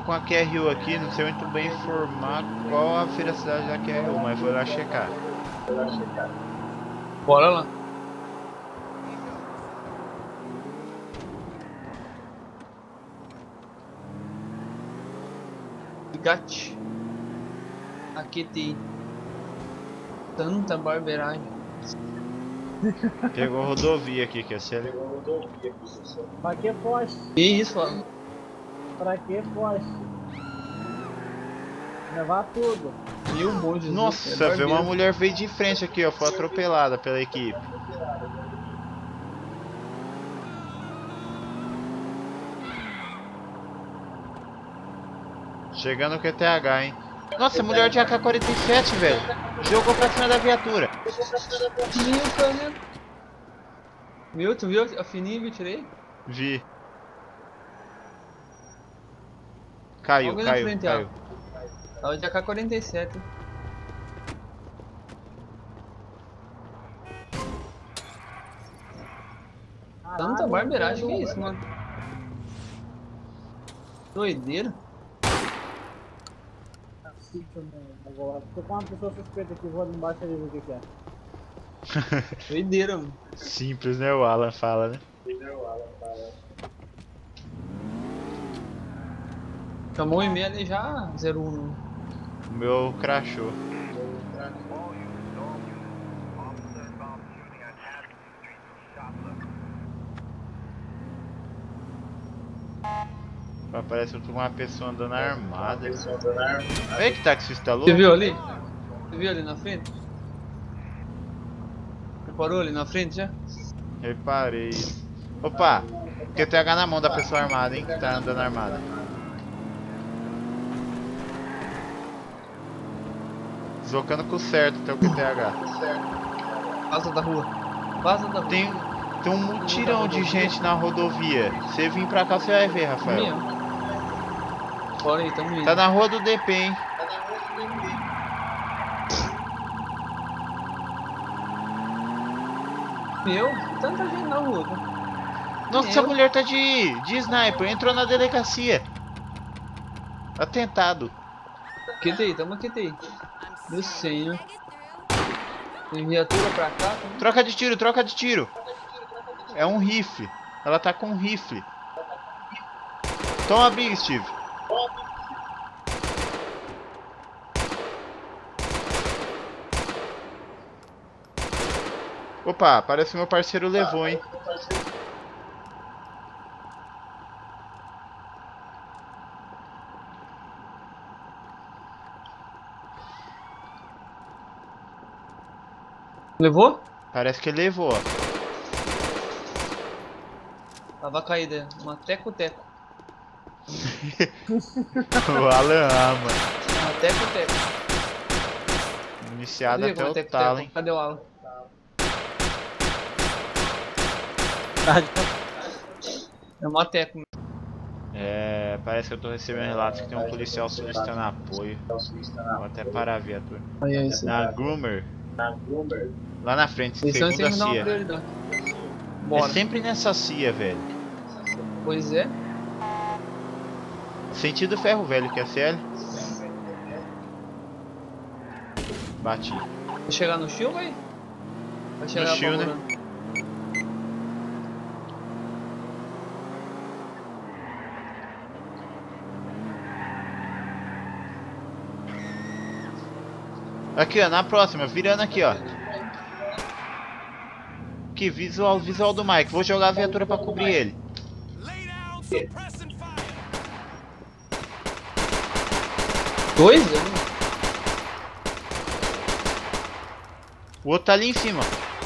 tô com a QRU aqui, não sei muito bem informar qual a velocidade da QRU, mas vou lá checar. Bora lá. Gate. Aqui tem tanta barbeiragem. Pegou rodovia aqui, que é sério. Pra que foge? Que isso, mano? Pra que foge? Levar tudo. Meu bom Jesus. Nossa, veio uma mulher veio de frente aqui, ó, foi atropelada pela equipe. Chegando o QTH, hein? Nossa, mulher de AK-47, velho. Jogou pra cima da viatura. Viu, tu viu a fininha que eu tirei? Vi. Caiu, Logo na caiu, frente, caiu. Tava de AK-47. Tanta barbeiragem, que é isso, mano? Doideira. Tô com uma pessoa suspeita aqui, vou ali embaixo ali ver o que é. Doideira, mano. Simples, né? O Alan fala, né? Chamou o e-mail ali já, 01. O meu crashou. Parece que uma pessoa andando armada. Olha que taxista louco. Você viu ali? Você viu ali na frente? Reparou ali na frente já? Reparei. Opa! QTH na mão da pessoa armada, hein? Que tá andando armada. Deslocando com o certo até o QTH. Vaza da rua. Vaza da rua. Tem um mutirão de gente na rodovia. Você vir pra cá, você vai ver, Rafael. Minha. Bora aí, tamo indo. Tá na rua do DP, hein? Meu, tanta gente na rua. Nossa, essa mulher tá de sniper. Entrou na delegacia. Atentado. QTI, tamo QTI. Meu senhor. Tem viatura pra cá. Troca de tiro, troca de tiro. É um rifle. Ela tá com um rifle. Toma Big, Steve. Opa, parece que meu parceiro levou, hein? Levou? Parece que ele levou, ó. Tava caída. Uma teco-teco. O Alan ama. Uma teco-teco. Iniciado Cadê até uma o teco-teco? talo, hein? Cadê o Alan? É uma teco. É, parece que eu tô recebendo relatos que tem um policial solicitando apoio. Vou até parar a viatura. Aí é isso. Na Groomer. Lá na frente, Isso aí segunda tem que dar uma CIA. prioridade. É Bora. sempre nessa CIA, velho. Pois é. Sentido Ferro Velho, que é CL. Bati. Vai chegar no Shield, vai? Vai chegar No shield, né? apavorando. Aqui, ó, na próxima, virando aqui, ó. Aqui, visual do Mike. Vou jogar a viatura pra cobrir ele. Dois? O outro tá ali em cima.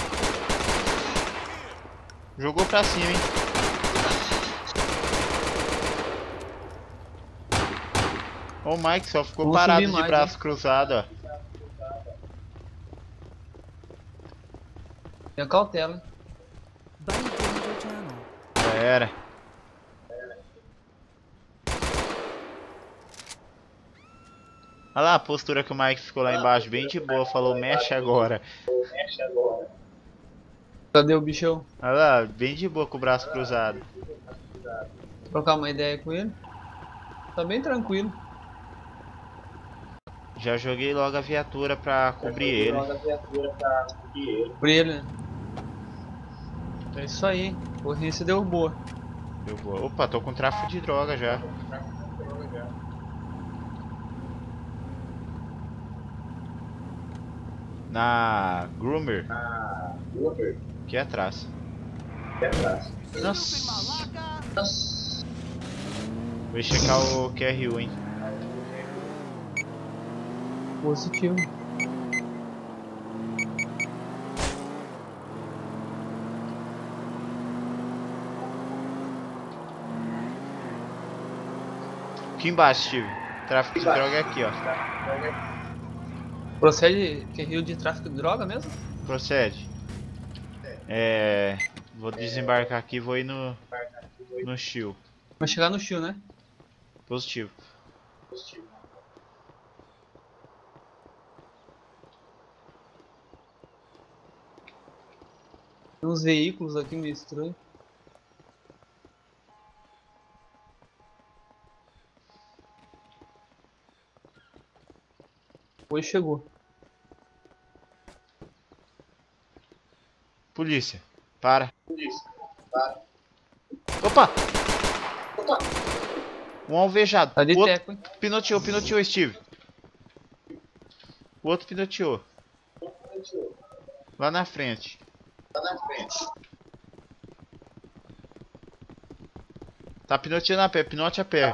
Jogou pra cima, hein. Ó, o Mike só ficou Vamos parado subir de mais, braço cruzado, ó. Tenha cautela. Já era. Olha lá a postura que o Mike ficou lá embaixo, bem de boa, falou mexe agora. Cadê o bichão? Olha lá, bem de boa com o braço cruzado. Trocar uma ideia com ele. Tá bem tranquilo. Já joguei logo a viatura pra cobrir ele. Por ele, né? É isso aí. A ocorrência deu boa. Eu vou. Opa, tô com tráfico de droga já. Na Groomer. Aqui atrás. Nossa. Vou checar o QRU, hein. Positivo. Aqui embaixo, Steve. Tráfico de droga é aqui, ó. Procede que é rio de tráfico de droga mesmo? Procede. Vou desembarcar aqui e vou ir no Shield. Vai chegar no Shield, né? Positivo. Tem uns veículos aqui meio estranhos. Hoje chegou. Polícia. Para. Opa! Um alvejado. Tá de O outro teco, hein? pinoteou, Steve. O outro pinoteou. Lá na frente. Tá pinoteando a pé, pinote a pé.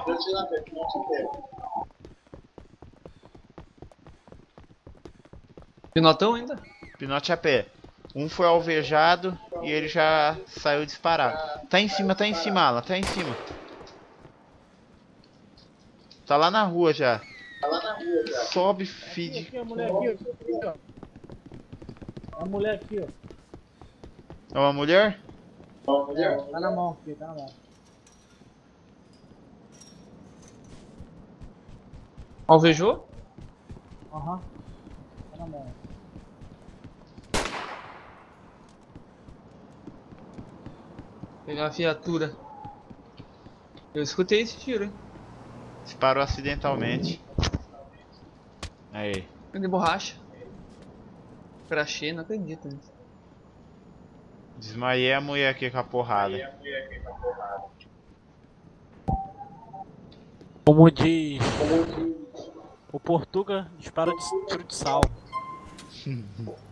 Pinotão ainda? Pinote a pé. Um foi alvejado e ele já saiu disparado. Tá em cima, Alan, tá em cima. Tá lá na rua já. Sobe, feed. Aqui, a mulher aqui, ó. A mulher aqui, ó. É uma mulher? Tá na mão aqui, tá na mão. Alvejou? Aham. Tá na mão. Pegar a viatura. Eu escutei esse tiro, hein? Disparou acidentalmente. Aí. De borracha. Crachê, não acredito nisso. Desmaiei a mulher aqui com a porrada. Como diz o Portuga, dispara de tiro de sal.